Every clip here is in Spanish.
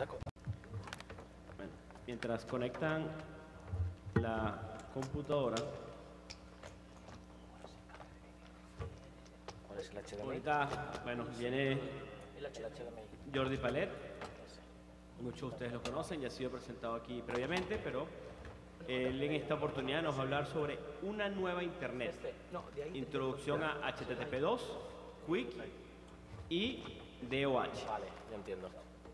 Bueno, mientras conectan la computadora, ¿Cuál es el HDMI? ahorita, bueno, viene El HDMI. Jordi Palet. Muchos de ustedes lo conocen, ya ha sido presentado aquí previamente, pero él en esta oportunidad nos va a hablar sobre una nueva Internet. Introducción a HTTP2, Quick y DOH. Vale, ya entiendo.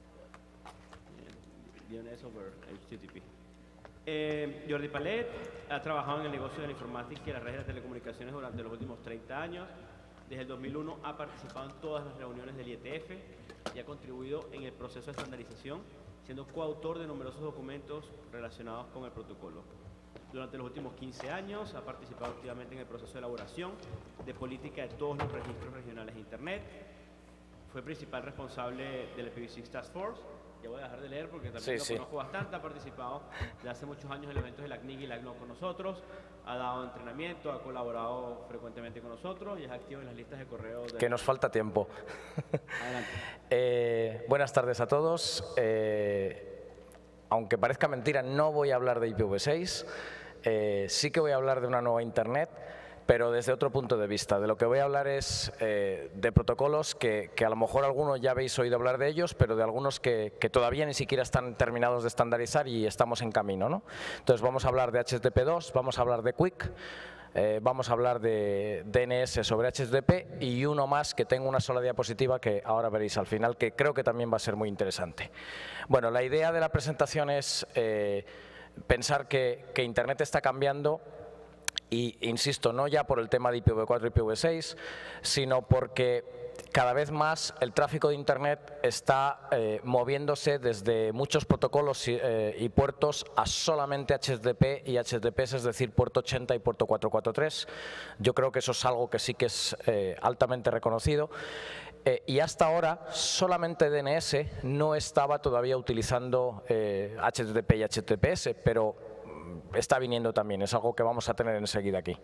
DNS over HTTP. Jordi Palet ha trabajado en el negocio de la informática y las redes de telecomunicaciones durante los últimos 30 años. Desde el 2001 ha participado en todas las reuniones del IETF y ha contribuido en el proceso de estandarización, siendo coautor de numerosos documentos relacionados con el protocolo. Durante los últimos 15 años ha participado activamente en el proceso de elaboración de política de todos los registros regionales de Internet. Fue principal responsable del IPv6 Task Force. Ya voy a dejar de leer porque también lo conozco bastante. Ha participado de hace muchos años en eventos de la CNIC y la GNO con nosotros. Ha dado entrenamiento, ha colaborado frecuentemente con nosotros y es activo en las listas de correo. Que nos falta tiempo. Adelante. Buenas tardes a todos. Aunque parezca mentira, no voy a hablar de IPv6. Sí que voy a hablar de una nueva Internet, pero desde otro punto de vista. De lo que voy a hablar es de protocolos que a lo mejor algunos ya habéis oído hablar de ellos, pero de algunos que todavía ni siquiera están terminados de estandarizar y estamos en camino, ¿no? Entonces vamos a hablar de HTTP2, vamos a hablar de Quick, vamos a hablar de DNS sobre HTTP y uno más que tengo una sola diapositiva que ahora veréis al final, que creo que también va a ser muy interesante. Bueno, la idea de la presentación es pensar que Internet está cambiando. Y insisto, no ya por el tema de IPv4 y IPv6, sino porque cada vez más el tráfico de Internet está moviéndose desde muchos protocolos y puertos a solamente HTTP y HTTPS, es decir, puerto 80 y puerto 443. Yo creo que eso es algo que sí que es altamente reconocido. Y hasta ahora solamente DNS no estaba todavía utilizando HTTP y HTTPS, pero está viniendo también, es algo que vamos a tener enseguida aquí.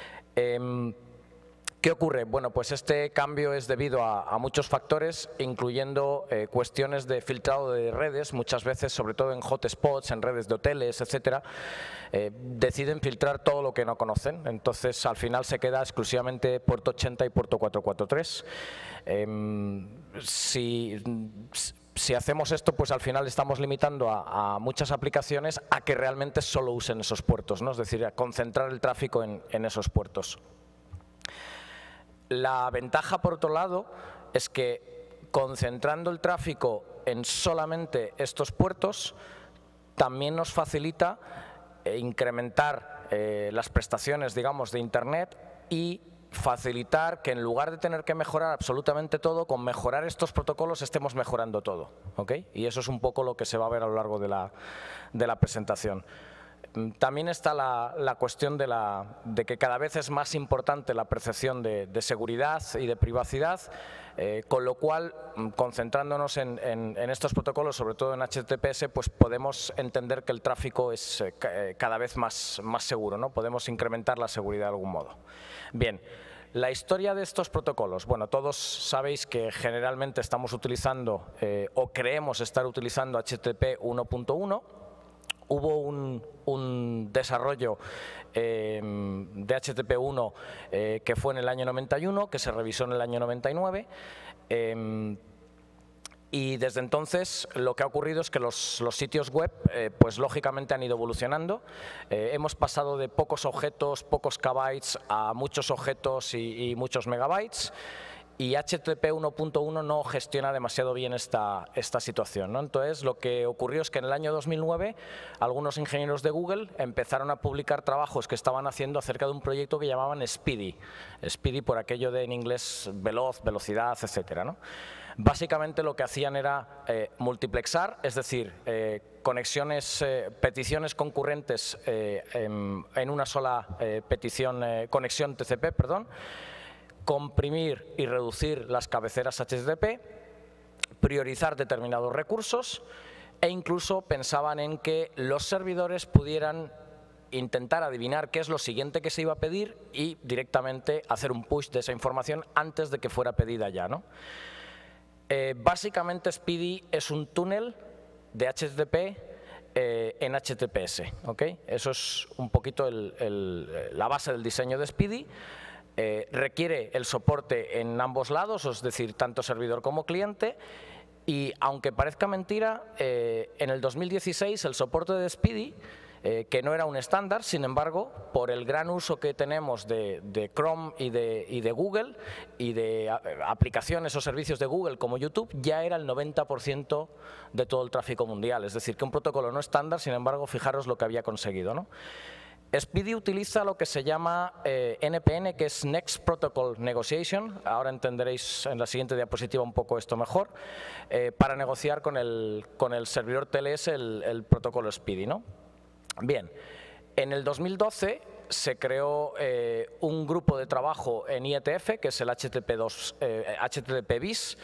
¿Qué ocurre? Bueno, pues este cambio es debido a muchos factores, incluyendo cuestiones de filtrado de redes. Muchas veces, sobre todo en hotspots, en redes de hoteles, etcétera, deciden filtrar todo lo que no conocen. Entonces, al final se queda exclusivamente puerto 80 y puerto 443. Si hacemos esto, pues al final estamos limitando a muchas aplicaciones a que realmente solo usen esos puertos, ¿no? Es decir, a concentrar el tráfico en esos puertos. La ventaja, por otro lado, es que concentrando el tráfico en solamente estos puertos también nos facilita incrementar las prestaciones, digamos, de Internet y facilitar que en lugar de tener que mejorar absolutamente todo, con mejorar estos protocolos estemos mejorando todo, ¿ok? Y eso es un poco lo que se va a ver a lo largo de la presentación. También está la cuestión de que cada vez es más importante la percepción de seguridad y de privacidad, con lo cual, concentrándonos en estos protocolos, sobre todo en HTTPS, pues podemos entender que el tráfico es cada vez más seguro, ¿no? Podemos incrementar la seguridad de algún modo. Bien. La historia de estos protocolos, bueno, todos sabéis que generalmente estamos utilizando o creemos estar utilizando HTTP 1.1. Hubo un desarrollo de HTTP1 que fue en el año 91, que se revisó en el año 99. Y desde entonces lo que ha ocurrido es que los sitios web pues lógicamente han ido evolucionando. Hemos pasado de pocos objetos, pocos kbytes a muchos objetos y muchos megabytes. Y HTTP 1.1 no gestiona demasiado bien esta situación, ¿no? Entonces, lo que ocurrió es que en el año 2009 algunos ingenieros de Google empezaron a publicar trabajos que estaban haciendo acerca de un proyecto que llamaban Speedy. Speedy por aquello de en inglés veloz, velocidad, etcétera, ¿no? Básicamente lo que hacían era multiplexar, es decir, peticiones concurrentes en una sola conexión TCP, perdón, comprimir y reducir las cabeceras HTTP, priorizar determinados recursos e incluso pensaban en que los servidores pudieran intentar adivinar qué es lo siguiente que se iba a pedir y directamente hacer un push de esa información antes de que fuera pedida ya, ¿no? Básicamente Speedy es un túnel de HTTP en HTTPS. ¿Okay? Eso es un poquito la base del diseño de Speedy. Requiere el soporte en ambos lados, es decir, tanto servidor como cliente. Y aunque parezca mentira, en el 2016 el soporte de Speedy, que no era un estándar, sin embargo, por el gran uso que tenemos de Chrome y de Google y de aplicaciones o servicios de Google como YouTube, ya era el 90% de todo el tráfico mundial. Es decir, que un protocolo no estándar, sin embargo, fijaros lo que había conseguido, ¿no? Speedy utiliza lo que se llama NPN, que es Next Protocol Negotiation. Ahora entenderéis en la siguiente diapositiva un poco esto mejor, para negociar con el servidor TLS el protocolo Speedy, ¿no? Bien, en el 2012 se creó un grupo de trabajo en IETF, que es el HTTP-BIS,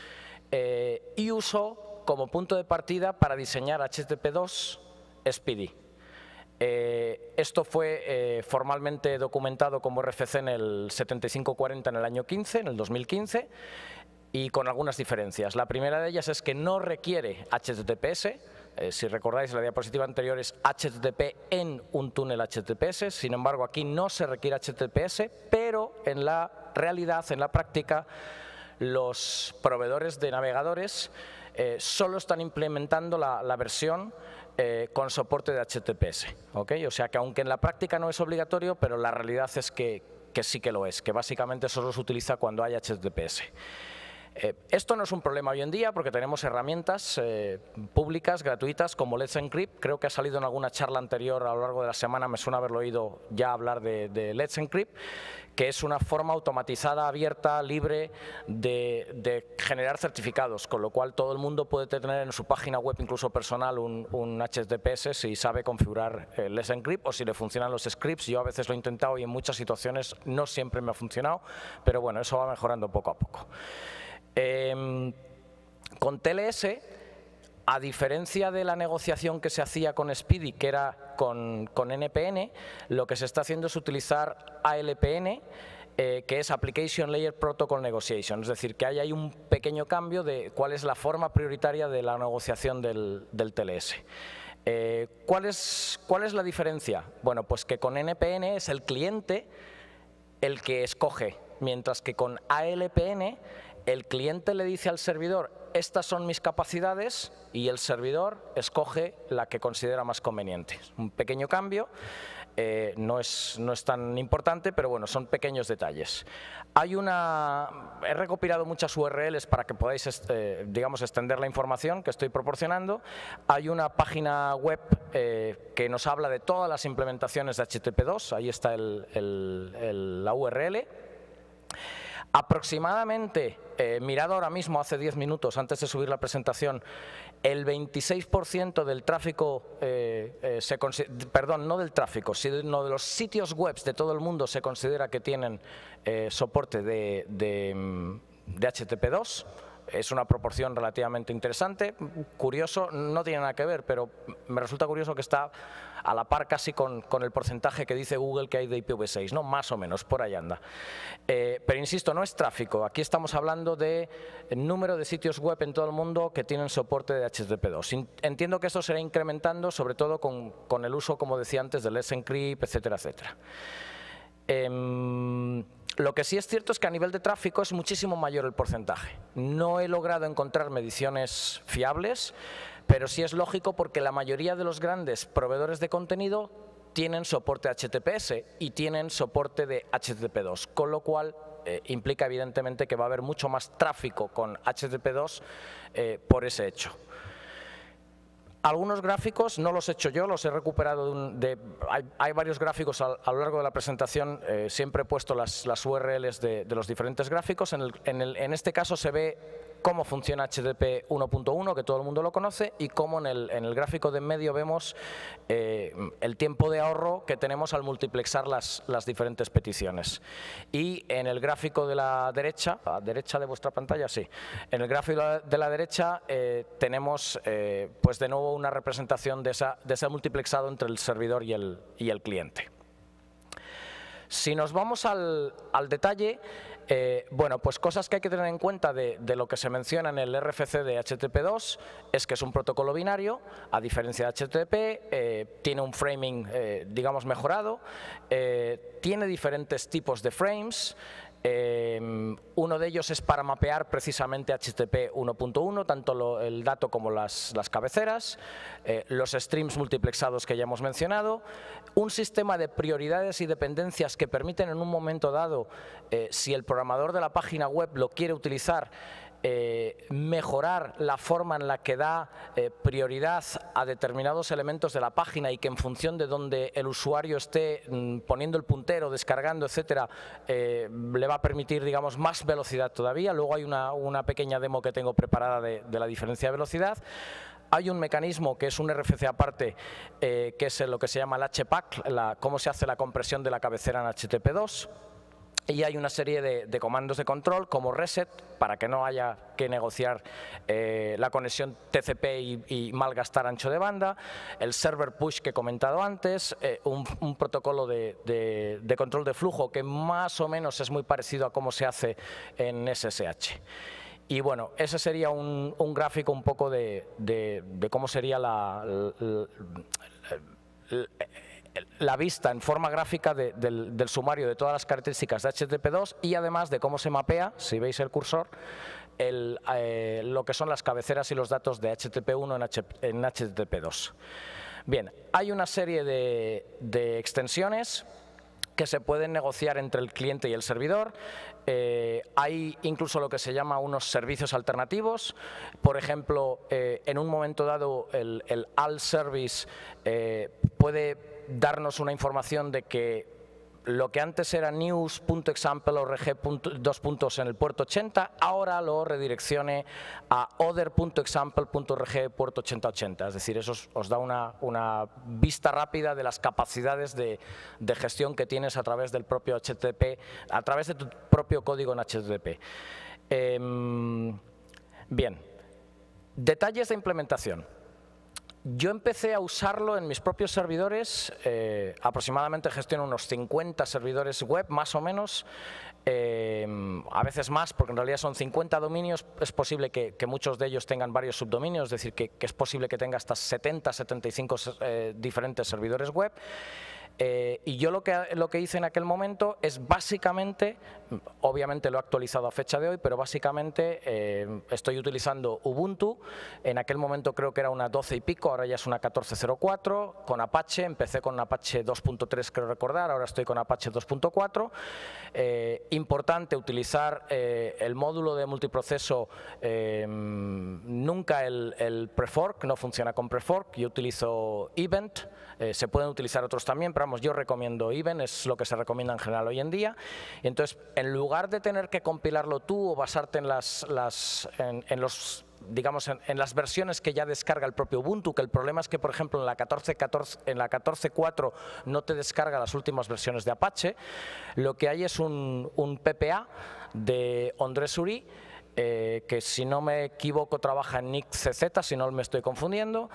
y usó como punto de partida para diseñar HTTP2 Speedy. Esto fue formalmente documentado como RFC en el 7540 en el año 15, en el 2015, y con algunas diferencias. La primera de ellas es que no requiere HTTPS. Si recordáis, la diapositiva anterior es HTTP en un túnel HTTPS. Sin embargo, aquí no se requiere HTTPS, pero en la realidad, en la práctica, los proveedores de navegadores solo están implementando la versión con soporte de HTTPS. ¿Okay? O sea que aunque en la práctica no es obligatorio, pero la realidad es que sí que lo es, que básicamente solo se utiliza cuando hay HTTPS. Esto no es un problema hoy en día porque tenemos herramientas públicas, gratuitas, como Let's Encrypt. Creo que ha salido en alguna charla anterior a lo largo de la semana, me suena haberlo oído ya hablar de Let's Encrypt, que es una forma automatizada, abierta, libre de generar certificados, con lo cual todo el mundo puede tener en su página web, incluso personal, un HTTPS si sabe configurar Let's Encrypt o si le funcionan los scripts. Yo a veces lo he intentado y en muchas situaciones no siempre me ha funcionado, pero bueno, eso va mejorando poco a poco. Con TLS, a diferencia de la negociación que se hacía con Speedy, que era con NPN, lo que se está haciendo es utilizar ALPN, que es Application Layer Protocol Negotiation, es decir, que hay ahí un pequeño cambio de cuál es la forma prioritaria de la negociación del TLS. ¿Cuál es la diferencia? Bueno, pues que con NPN es el cliente el que escoge, mientras que con ALPN el cliente le dice al servidor: estas son mis capacidades, y el servidor escoge la que considera más conveniente. Un pequeño cambio, no es tan importante, pero bueno, son pequeños detalles. He recopilado muchas URLs para que podáis, digamos, extender la información que estoy proporcionando. Hay una página web que nos habla de todas las implementaciones de HTTP2, ahí está la URL. Aproximadamente, mirado ahora mismo, hace 10 minutos, antes de subir la presentación, el 26% del tráfico, perdón, no del tráfico, sino de los sitios web de todo el mundo se considera que tienen soporte de HTTP2. Es una proporción relativamente interesante, curioso, no tiene nada que ver, pero me resulta curioso que está a la par casi con el porcentaje que dice Google que hay de IPv6, ¿no? Más o menos, por ahí anda. Pero insisto, no es tráfico, aquí estamos hablando de número de sitios web en todo el mundo que tienen soporte de HTTP2. Entiendo que esto se irá incrementando, sobre todo con el uso, como decía antes, de Let's Encrypt, etcétera, etcétera. Lo que sí es cierto es que a nivel de tráfico es muchísimo mayor el porcentaje. No he logrado encontrar mediciones fiables, pero sí es lógico porque la mayoría de los grandes proveedores de contenido tienen soporte HTTPS y tienen soporte de HTTP2, con lo cual implica evidentemente que va a haber mucho más tráfico con HTTP2 por ese hecho. Algunos gráficos no los he hecho yo, los he recuperado hay varios gráficos a lo largo de la presentación, siempre he puesto las URLs de los diferentes gráficos. En este caso se ve cómo funciona HTTP 1.1, que todo el mundo lo conoce, y cómo en el gráfico de en medio vemos el tiempo de ahorro que tenemos al multiplexar las diferentes peticiones. Y en el gráfico de la derecha, a la derecha de vuestra pantalla, sí, en el gráfico de la derecha tenemos pues de nuevo una representación de ese multiplexado entre el servidor y el cliente. Si nos vamos al detalle, Bueno, pues cosas que hay que tener en cuenta de lo que se menciona en el RFC de HTTP2 es que es un protocolo binario, a diferencia de HTTP, tiene un framing, digamos, mejorado, tiene diferentes tipos de frames. Uno de ellos es para mapear precisamente HTTP 1.1, tanto el dato como las cabeceras, los streams multiplexados que ya hemos mencionado, un sistema de prioridades y dependencias que permiten en un momento dado, si el programador de la página web lo quiere utilizar, mejorar la forma en la que da prioridad a determinados elementos de la página y que en función de donde el usuario esté poniendo el puntero, descargando, etcétera, le va a permitir, digamos, más velocidad todavía. Luego hay una pequeña demo que tengo preparada de la diferencia de velocidad. Hay un mecanismo que es un RFC aparte, que es lo que se llama el HPACK, cómo se hace la compresión de la cabecera en HTTP2. Y hay una serie de comandos de control como reset para que no haya que negociar la conexión TCP y malgastar ancho de banda, el server push que he comentado antes, un protocolo de control de flujo que más o menos es muy parecido a cómo se hace en SSH. Y bueno, ese sería un gráfico un poco de cómo sería la vista en forma gráfica del sumario de todas las características de HTTP2 y además de cómo se mapea, si veis el cursor, lo que son las cabeceras y los datos de HTTP1 en HTTP2. Bien, hay una serie de extensiones que se pueden negociar entre el cliente y el servidor. Hay incluso lo que se llama unos servicios alternativos. Por ejemplo, en un momento dado el AL service puede darnos una información de que lo que antes era news.example o rg dos puntos en el puerto 80, ahora lo redireccione a other.example.rg puerto 8080. Es decir, eso os da una vista rápida de las capacidades de gestión que tienes a través del propio HTTP, a través de tu propio código en HTTP. Bien, detalles de implementación. Yo empecé a usarlo en mis propios servidores, aproximadamente gestiono unos 50 servidores web, más o menos, a veces más, porque en realidad son 50 dominios, es posible que muchos de ellos tengan varios subdominios, es decir, que es posible que tenga hasta 70, 75 diferentes servidores web. Y yo lo que hice en aquel momento es básicamente, obviamente lo he actualizado a fecha de hoy, pero básicamente estoy utilizando Ubuntu. En aquel momento creo que era una 12 y pico, ahora ya es una 14.04, con Apache. Empecé con Apache 2.3, creo recordar, ahora estoy con Apache 2.4. Importante utilizar el módulo de multiproceso, nunca el prefork, no funciona con prefork. Yo utilizo Event, se pueden utilizar otros también, pero vamos, yo recomiendo Event, es lo que se recomienda en general hoy en día. Y entonces, en lugar de tener que compilarlo tú o basarte en las versiones que ya descarga el propio Ubuntu, que el problema es que, por ejemplo, en la 14.4 no te descarga las últimas versiones de Apache, lo que hay es un PPA de Ondrej Suri, que si no me equivoco trabaja en NICCZ, si no me estoy confundiendo,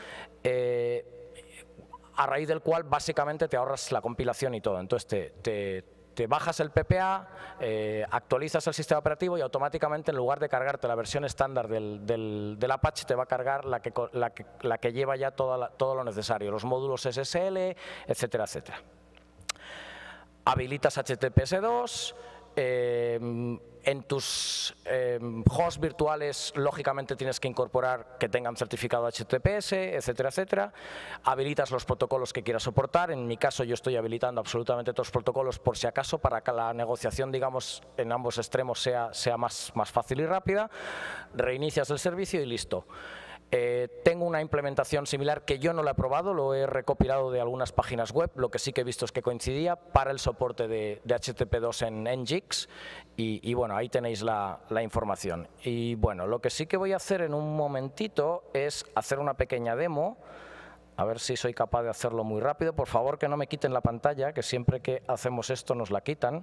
a raíz del cual básicamente te ahorras la compilación y todo. Entonces te bajas el PPA, actualizas el sistema operativo y automáticamente, en lugar de cargarte la versión estándar del Apache, te va a cargar la que lleva ya todo lo necesario, los módulos SSL, etcétera, etcétera. Habilitas HTTPS2. En tus hosts virtuales, lógicamente, tienes que incorporar que tengan certificado HTTPS, etcétera, etcétera. Habilitas los protocolos que quieras soportar. En mi caso, yo estoy habilitando absolutamente todos los protocolos por si acaso, para que la negociación, digamos, en ambos extremos sea más fácil y rápida. Reinicias el servicio y listo. Tengo una implementación similar que yo no la he probado, lo he recopilado de algunas páginas web. Lo que sí que he visto es que coincidía para el soporte de HTTP2 en Nginx y bueno, ahí tenéis la información. Y bueno, lo que sí que voy a hacer en un momentito es hacer una pequeña demo, a ver si soy capaz de hacerlo muy rápido. Por favor, que no me quiten la pantalla, que siempre que hacemos esto nos la quitan.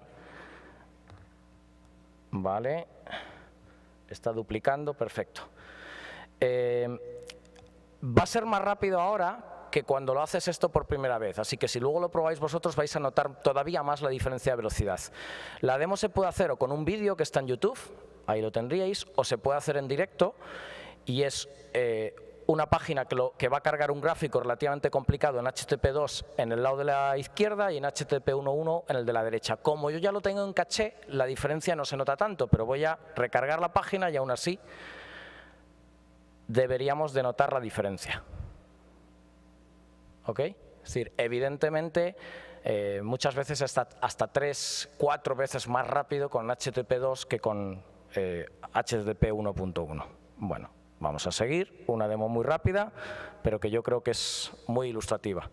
Vale, está duplicando, perfecto. Va a ser más rápido ahora que cuando lo haces esto por primera vez. Así que si luego lo probáis vosotros vais a notar todavía más la diferencia de velocidad. La demo se puede hacer o con un vídeo que está en YouTube, ahí lo tendríais, o se puede hacer en directo y es una página que va a cargar un gráfico relativamente complicado en HTTP2 en el lado de la izquierda y en HTTP 1.1 en el de la derecha. Como yo ya lo tengo en caché, la diferencia no se nota tanto, pero voy a recargar la página y aún así deberíamos de notar la diferencia. ¿Ok? Es decir, evidentemente muchas veces hasta 3, 4 veces más rápido con HTTP2 que con HTTP 1.1. Bueno. Vamos a seguir, una demo muy rápida, pero que yo creo que es muy ilustrativa.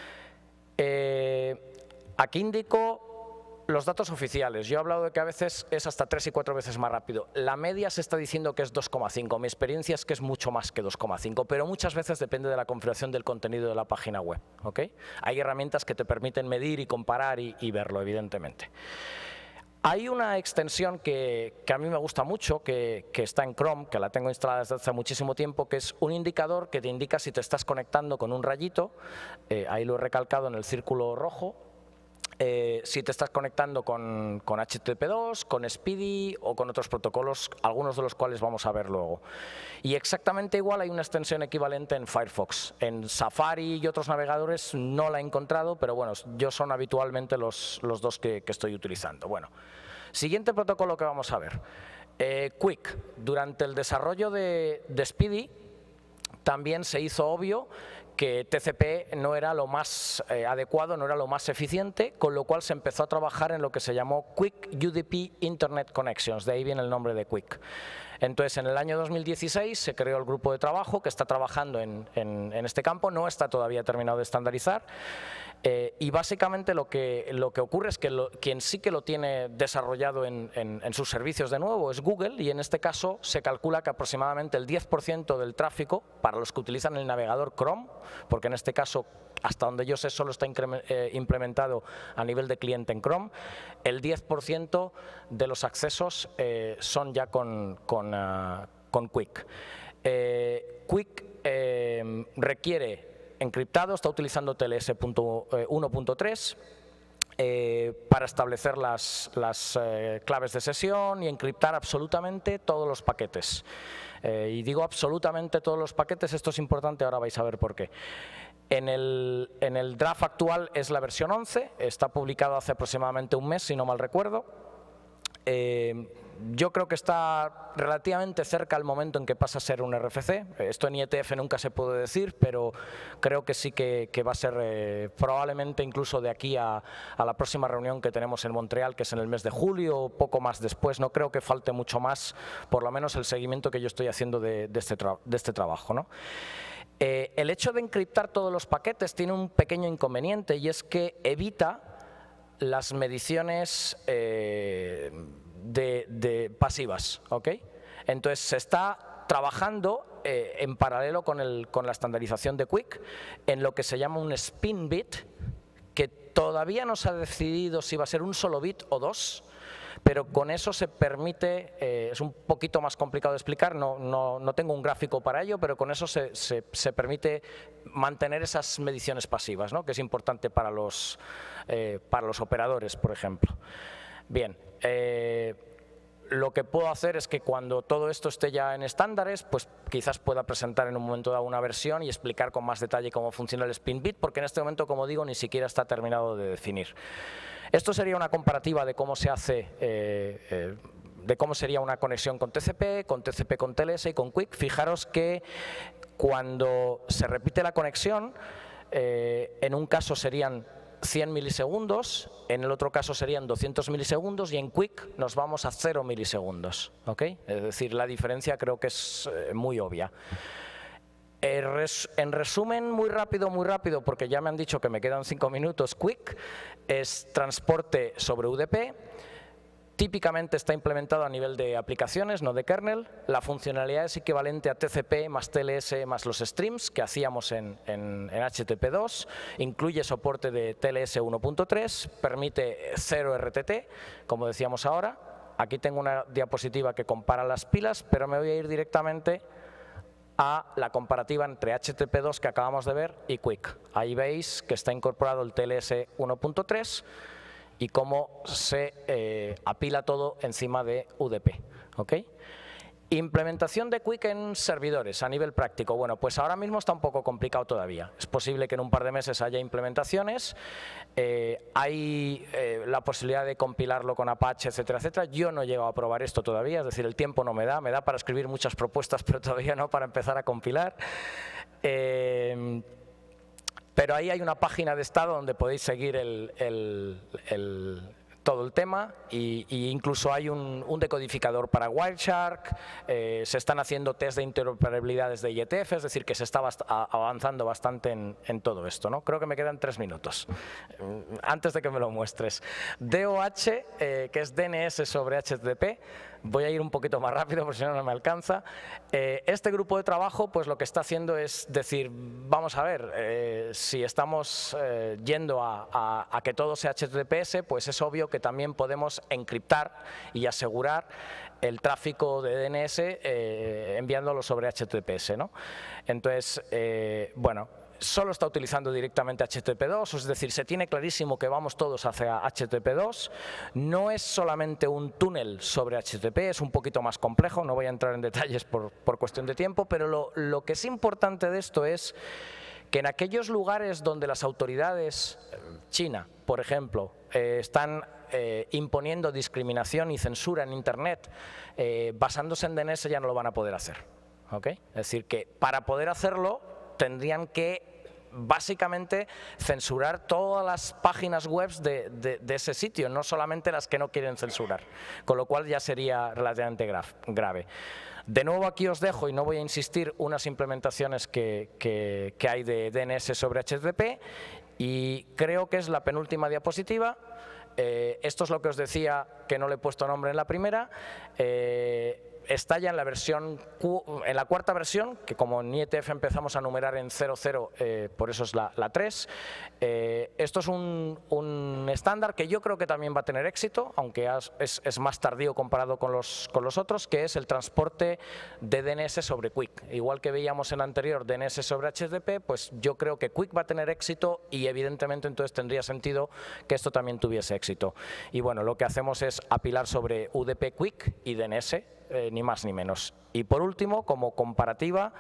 Aquí indico los datos oficiales. Yo he hablado de que a veces es hasta 3 y 4 veces más rápido. La media se está diciendo que es 2,5. Mi experiencia es que es mucho más que 2,5, pero muchas veces depende de la configuración del contenido de la página web. ¿Okay? Hay herramientas que te permiten medir y comparar y verlo, evidentemente. Hay una extensión que a mí me gusta mucho, que está en Chrome, que la tengo instalada desde hace muchísimo tiempo, que es un indicador que te indica si te estás conectando con un rayito, ahí lo he recalcado en el círculo rojo, si te estás conectando con HTTP2, con Speedy o con otros protocolos, algunos de los cuales vamos a ver luego. Y exactamente igual hay una extensión equivalente en Firefox. En Safari y otros navegadores no la he encontrado, pero bueno, yo son habitualmente los dos que estoy utilizando. Bueno, siguiente protocolo que vamos a ver. Quick. Durante el desarrollo de Speedy también se hizo obvio que TCP no era lo más adecuado, no era lo más eficiente, con lo cual se empezó a trabajar en lo que se llamó Quick UDP Internet Connections, de ahí viene el nombre de Quick. Entonces, en el año 2016 se creó el grupo de trabajo que está trabajando en este campo, no está todavía terminado de estandarizar, y básicamente lo que ocurre es que quien sí que lo tiene desarrollado en sus servicios de nuevo es Google, y en este caso se calcula que aproximadamente el 10% del tráfico, para los que utilizan el navegador Chrome, porque en este caso, hasta donde yo sé, solo está implementado a nivel de cliente en Chrome, el 10% de los accesos son ya con Quick. Quick requiere encriptado, está utilizando TLS 1.3 para establecer las claves de sesión y encriptar absolutamente todos los paquetes. Y digo absolutamente todos los paquetes, esto es importante, ahora vais a ver por qué. En el draft actual es la versión 11, está publicado hace aproximadamente un mes, si no mal recuerdo. Yo creo que está relativamente cerca al momento en que pasa a ser un RFC. Esto en IETF nunca se puede decir, pero creo que sí que va a ser probablemente incluso de aquí a la próxima reunión que tenemos en Montreal, que es en el mes de julio o poco más después. No creo que falte mucho más, por lo menos el seguimiento que yo estoy haciendo de este trabajo, ¿no? El hecho de encriptar todos los paquetes tiene un pequeño inconveniente, y es que evita las mediciones pasivas, ¿ok? Entonces se está trabajando en paralelo con la estandarización de Quick en lo que se llama un spin bit, que todavía no se ha decidido si va a ser un solo bit o dos, pero con eso se permite, es un poquito más complicado de explicar, no tengo un gráfico para ello, pero con eso se permite mantener esas mediciones pasivas, ¿no? Que es importante para los operadores, por ejemplo. Bien, lo que puedo hacer es que cuando todo esto esté ya en estándares, pues quizás pueda presentar en un momento dado una versión y explicar con más detalle cómo funciona el spin bit, porque en este momento, como digo, ni siquiera está terminado de definir. Esto sería una comparativa de cómo se hace, de cómo sería una conexión con TCP con TLS y con Quick. Fijaros que cuando se repite la conexión, en un caso serían 100 milisegundos, en el otro caso serían 200 milisegundos y en Quick nos vamos a 0 milisegundos. ¿Okay? Es decir, la diferencia creo que es muy obvia. En resumen, muy rápido, porque ya me han dicho que me quedan 5 minutos, Quick es transporte sobre UDP, típicamente está implementado a nivel de aplicaciones, no de kernel. La funcionalidad es equivalente a TCP más TLS más los streams que hacíamos en HTTP2, incluye soporte de TLS 1.3, permite 0 RTT, como decíamos ahora. Aquí tengo una diapositiva que compara las pilas, pero me voy a ir directamente a la comparativa entre HTTP2 que acabamos de ver y Quick. Ahí veis que está incorporado el TLS 1.3 y cómo se apila todo encima de UDP. ¿Okay? Implementación de Quick en servidores a nivel práctico. Bueno, pues ahora mismo está un poco complicado todavía. Es posible que en un par de meses haya implementaciones. Hay la posibilidad de compilarlo con Apache, etcétera, etcétera. Yo no he llegado a probar esto todavía, es decir, el tiempo no me da para escribir muchas propuestas, pero todavía no para empezar a compilar. Pero ahí hay una página de estado donde podéis seguir todo el tema y incluso hay un decodificador para Wireshark, se están haciendo test de interoperabilidad desde IETF, es decir, que se está avanzando bastante en todo esto, ¿no? Creo que me quedan 3 minutos, antes de que me lo muestres. DOH, que es DNS sobre HTTP, voy a ir un poquito más rápido porque si no, no me alcanza. Este grupo de trabajo pues lo que está haciendo es decir, vamos a ver, si estamos yendo a que todo sea HTTPS, pues es obvio que también podemos encriptar y asegurar el tráfico de DNS enviándolo sobre HTTPS, ¿no? Entonces, bueno, solo está utilizando directamente HTTP2, es decir, se tiene clarísimo que vamos todos hacia HTTP2. No es solamente un túnel sobre HTTP, es un poquito más complejo, no voy a entrar en detalles por cuestión de tiempo, pero lo que es importante de esto es que en aquellos lugares donde las autoridades, China, por ejemplo, están imponiendo discriminación y censura en Internet, basándose en DNS ya no lo van a poder hacer. ¿Okay? Es decir, que para poder hacerlo tendrían que básicamente censurar todas las páginas web de ese sitio, no solamente las que no quieren censurar, con lo cual ya sería relativamente grave. De nuevo aquí os dejo, y no voy a insistir, unas implementaciones que hay de DNS sobre HTTP, y creo que es la penúltima diapositiva. Esto es lo que os decía, que no le he puesto nombre en la primera. Está ya en la versión en la cuarta versión, que como en IETF empezamos a numerar en 00, por eso es la 3. Esto es un estándar que yo creo que también va a tener éxito, aunque es más tardío comparado con los otros, que es el transporte de DNS sobre Quick. Igual que veíamos en el anterior DNS sobre HTTP, pues yo creo que Quick va a tener éxito y evidentemente entonces tendría sentido que esto también tuviese éxito. Y bueno, lo que hacemos es apilar sobre UDP Quick y DNS, ni más ni menos. Y por último, como comparativa,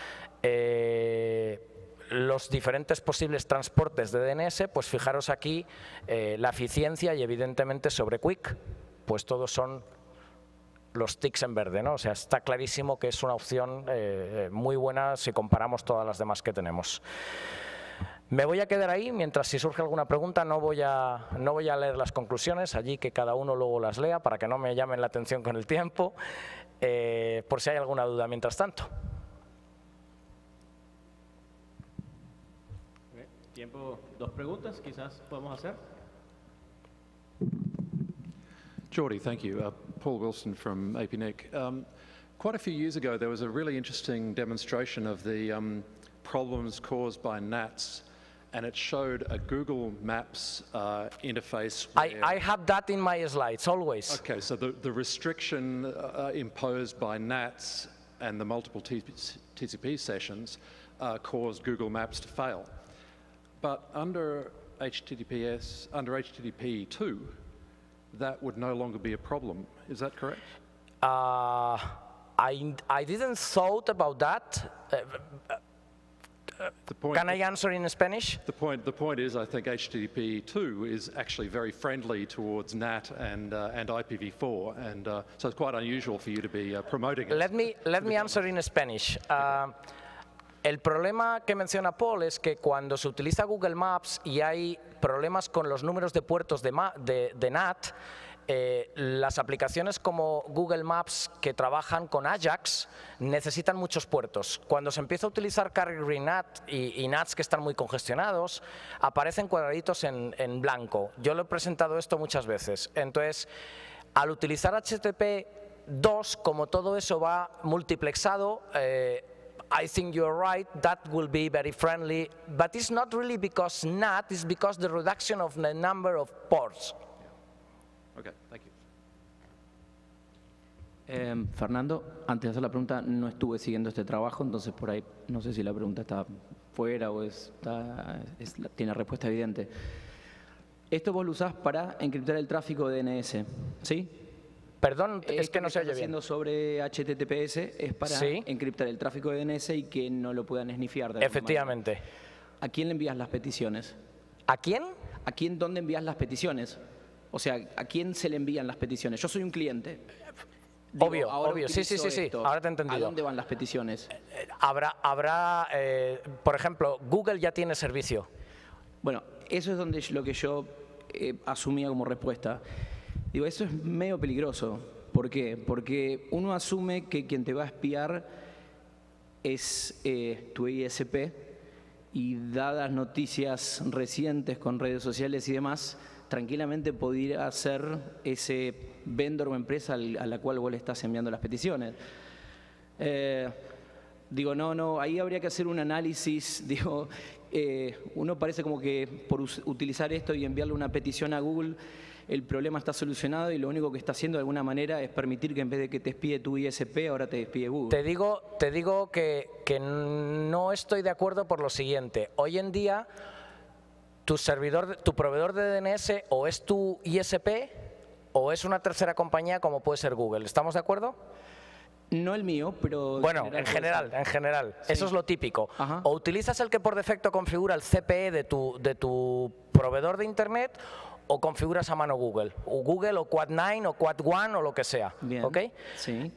los diferentes posibles transportes de DNS, pues fijaros aquí la eficiencia y evidentemente sobre Quick, pues todos son los ticks en verde, ¿no? O sea, está clarísimo que es una opción muy buena si comparamos todas las demás que tenemos. Me voy a quedar ahí, mientras si surge alguna pregunta no voy a leer las conclusiones, allí que cada uno luego las lea para que no me llamen la atención con el tiempo, por si hay alguna duda mientras tanto. Tiempo, 2 preguntas, quizás podemos hacer. Jordi, thank you. Paul Wilson from APNIC. Quite a few years ago there was a really interesting demonstration of the problems caused by NATs, and it showed a Google Maps interface. I have that in my slides, always. Okay, so the restriction imposed by NATs and the multiple TCP sessions caused Google Maps to fail. But under HTTP2, that would no longer be a problem. Is that correct? I didn't thought about that. Can I answer in Spanish? The point is, I think HTTP2 is actually very friendly towards NAT and IPv4, and so it's quite unusual for you to be promoting it. Let me answer in Spanish. El problema que menciona Paul es que cuando se utiliza Google Maps y hay problemas con los números de puertos de NAT, las aplicaciones como Google Maps que trabajan con Ajax necesitan muchos puertos. Cuando se empieza a utilizar Carrier NAT y NATs que están muy congestionados, aparecen cuadraditos en blanco. Yo lo he presentado esto muchas veces. Entonces, al utilizar HTTP2, como todo eso va multiplexado, I think you're right, that will be very friendly, but it's not really because NAT, it's because the reduction of the number of ports. Okay, thank you. Fernando, antes de hacer la pregunta, no estuve siguiendo este trabajo, entonces por ahí no sé si la pregunta está fuera o tiene respuesta evidente. Esto vos lo usás para encriptar el tráfico de DNS, ¿sí? Perdón, es que no se oye bien. Haciendo sobre HTTPS es para ¿Sí? encriptar el tráfico de DNS y que no lo puedan snifear. Efectivamente. ¿A quién le envías las peticiones? ¿A quién? ¿A quién dónde envías las peticiones? O sea, ¿a quién se le envían las peticiones? Yo soy un cliente. Digo, Obvio, obvio. Sí, sí, sí, sí. esto. Ahora te he entendido. ¿A dónde van las peticiones? Habrá por ejemplo, Google ya tiene servicio. Bueno, eso es lo que yo asumía como respuesta. Digo, eso es medio peligroso. ¿Por qué? Porque uno asume que quien te va a espiar es tu ISP y dadas noticias recientes con redes sociales y demás, tranquilamente podría ser ese vendor o empresa a la cual vos le estás enviando las peticiones. Digo, no, ahí habría que hacer un análisis. Digo, uno parece como que por utilizar esto y enviarle una petición a Google, el problema está solucionado y lo único que está haciendo de alguna manera es permitir que en vez de que te espíe tu ISP, ahora te espíe Google. Te digo que no estoy de acuerdo por lo siguiente. Hoy en día, tu proveedor de DNS o es tu ISP o es una tercera compañía como puede ser Google. ¿Estamos de acuerdo? No el mío, pero... Bueno, en general. Sí. Eso es lo típico. Ajá. O utilizas el que por defecto configura el CPE de tu proveedor de Internet o configuras a mano Google. O Google o Quad9 o Quad1 o lo que sea. Bien. ¿Ok? Sí.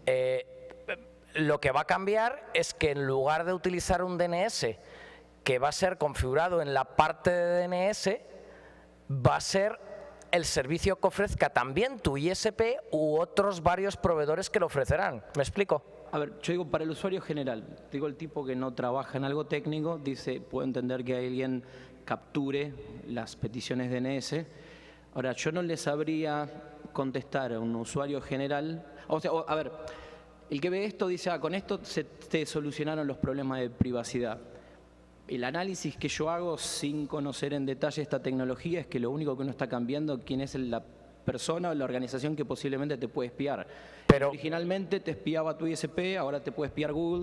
Lo que va a cambiar es que en lugar de utilizar un DNS que va a ser configurado en la parte de DNS, va a ser el servicio que ofrezca también tu ISP u otros varios proveedores que lo ofrecerán. ¿Me explico? A ver, yo digo para el usuario general, digo el tipo que no trabaja en algo técnico, dice, puedo entender que alguien capture las peticiones DNS. Ahora, yo no le sabría contestar a un usuario general, o sea, a ver, el que ve esto dice, con esto se te solucionaron los problemas de privacidad. El análisis que yo hago sin conocer en detalle esta tecnología es que lo único que uno está cambiando quién es la persona o la organización que posiblemente te puede espiar. Pero originalmente te espiaba tu ISP, ahora te puede espiar Google,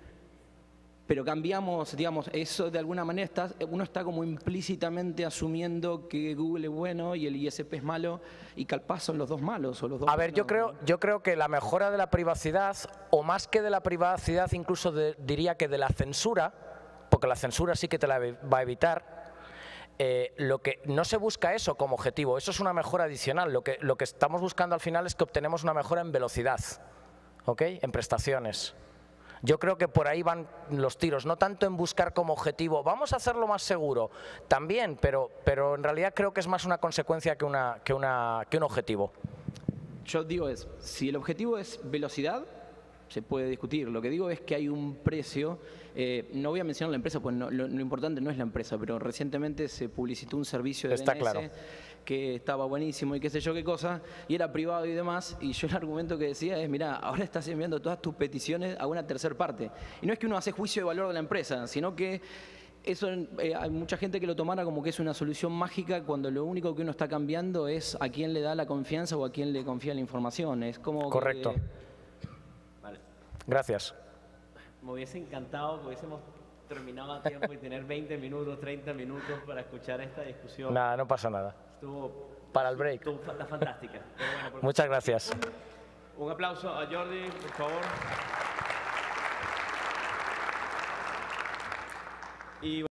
pero cambiamos, digamos, eso de alguna manera uno está como implícitamente asumiendo que Google es bueno y el ISP es malo y capaz son los dos malos o los dos. A ver, yo creo que la mejora de la privacidad, o más que de la privacidad, incluso diría que de la censura, porque la censura sí que te la va a evitar, lo que no se busca eso como objetivo, eso es una mejora adicional. Lo que estamos buscando al final es que obtenemos una mejora en velocidad, ¿ok? En prestaciones. Yo creo que por ahí van los tiros, no tanto en buscar como objetivo, vamos a hacerlo más seguro, también, pero en realidad creo que es más una consecuencia que un objetivo. Yo digo si el objetivo es velocidad, se puede discutir. Lo que digo es que hay un precio, no voy a mencionar la empresa, pues lo importante no es la empresa, pero recientemente se publicitó un servicio de Está DNS claro. que estaba buenísimo y qué sé yo qué cosa, y era privado y demás, y yo el argumento que decía es, mira, ahora estás enviando todas tus peticiones a una tercera parte. Y no es que uno hace juicio de valor de la empresa, sino que eso hay mucha gente que lo tomara como que es una solución mágica cuando lo único que uno está cambiando es a quién le da la confianza o a quién le confía la información. Es como correcto. Vale. Gracias. Me hubiese encantado que hubiésemos terminado a tiempo y tener 20 minutos, 30 minutos para escuchar esta discusión. Nada, no pasa nada. Estuvo Para el break. fantástica. Pero bueno, Muchas gracias. un aplauso a Jordi, por favor. Y